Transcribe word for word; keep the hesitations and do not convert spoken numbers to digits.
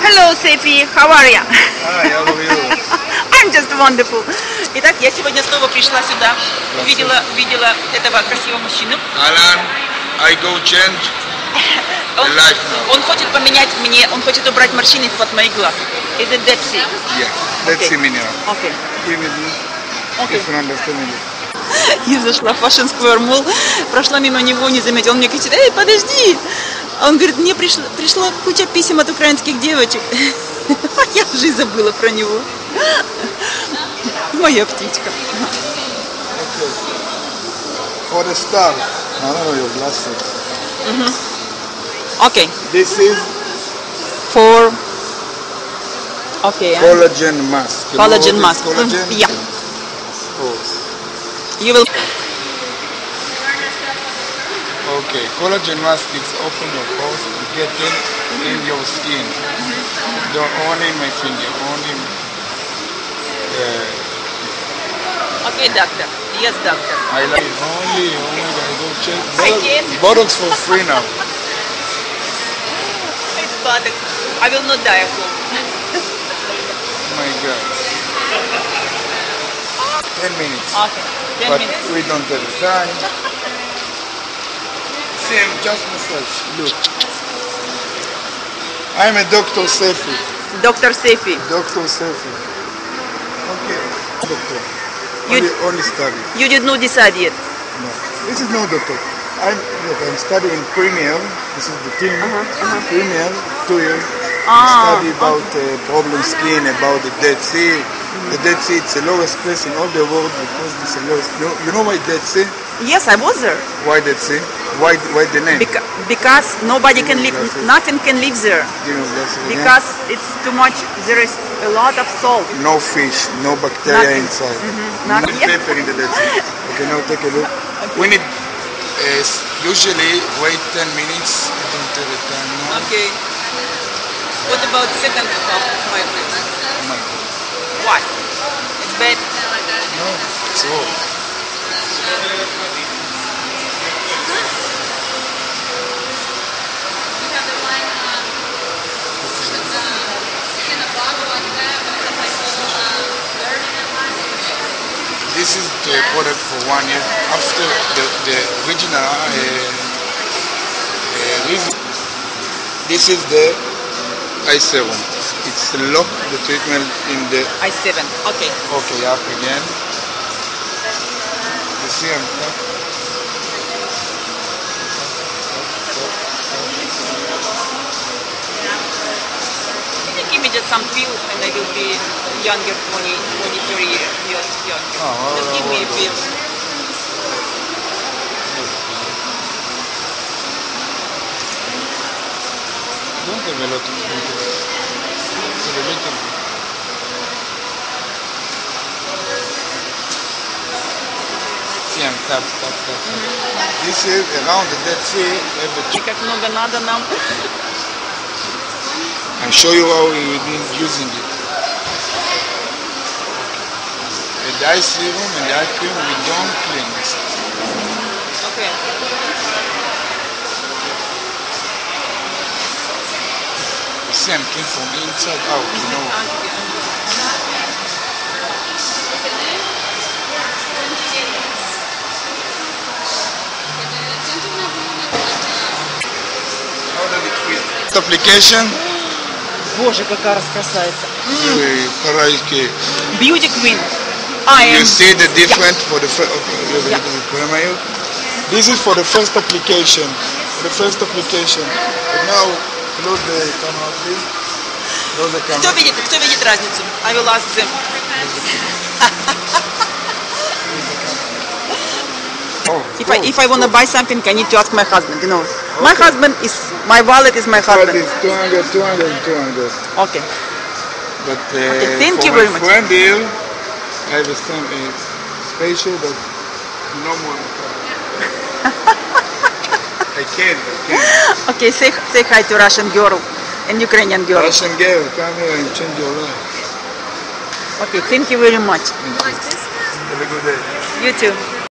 Hello, Sefi. How are you? Hi, how are you? I'm just wonderful. Итак, я сегодня снова пришла сюда, увидела, увидела этого красивого мужчину. Alan, I go change Он, the life now. он хочет поменять мне, он хочет убрать морщины из-под моих глаз. Is it Dead Sea? Yeah, let's Okay. see me now. Okay. Give me this. Okay. If you understand me. Я зашла в Fashion Square Mall, прошла мимо него, не заметила. Он мне кричит: эй, подожди! А он говорит: мне пришла, пришла куча писем от украинских девочек. Я уже и забыла про него. Моя птичка. Okay. For the star, I don't know your glasses. Okay. This is For... Okay. huh? collagen mask. You know what Collagen is mask. Collagen? Mm, yeah. Oh. You will... Okay, collagen mask is open your pores and get in in your skin. Don't only my finger, only uh, Okay, doctor. Yes, doctor. I like it. Only, oh my god, don't change. I Botox- can't. Botox for free now. It's bad. I will not die at home. Oh my god. Ten minutes. Okay. Ten but minutes. we don't have the time. Same, just massage. Look. I'm a Doctor Sefi. Doctor Sefi. Doctor Sefi. Okay. Doctor. You- Only, only study. You did not decide yet. No. This is no doctor. I'm look, I'm studying Premier. This is the team. Premier, two years. Ah, I study about uh, problem skin, about the Dead Sea. The Dead Sea, it's the lowest place in all the world because it's the lowest. You know, you know why Dead Sea? Yes, I was there. Why Dead Sea? Why why the name? Beca- because nobody can live, nothing can live there. You know, that's the name. Because it's too much, there is a lot of salt. No fish, no bacteria Nothing. inside. Not No yet. paper in the Dead Sea. Okay, now take a look. We need uh, usually wait ten minutes. I don't tell the time now. Okay. What about second half of my place? Oh my God. Why? It's bad. No, it's all. This is the product for one year. After the, the original uh, uh, reason, this is the eye serum. It's lock the treatment in the. I seven. Okay. Okay, up again. You see, I'm top. Can you give me just some pill and I will be younger, twenty, twenty, thirty years younger? Oh, Just give me a oh, pill. Don't have a lot of wrinkles. It's a little bit. See, I'm tap, tap, tap. This is around the Dead Sea. Every И как много надо нам. I show you how we been using it. The eye serum and the eye cream, we don't clean it. Okay. You see, I'm clean from inside out, you know. How does it feel? This application, Боже, какая раскрасавица. very Karaike. Beauty Queen. I You am. see the difference for the first. This is for the first application. For the first application. But now, close the camera, please. Close the Кто camera. видит, кто видит разницу? I will ask them. Oh, If I, if I want to buy something, I need to ask my husband, you know. My husband is, my wallet is my But husband. it's two hundred, two hundred, two hundred. Okay. But uh, Okay, thank for you my very much. friend here, I have a some uh, special, but no more. I can't, I can't. Okay, say, say hi to Russian girl and Ukrainian girl. Russian girl, come here and change your life. Okay, thank you very much. Have a good day. You too.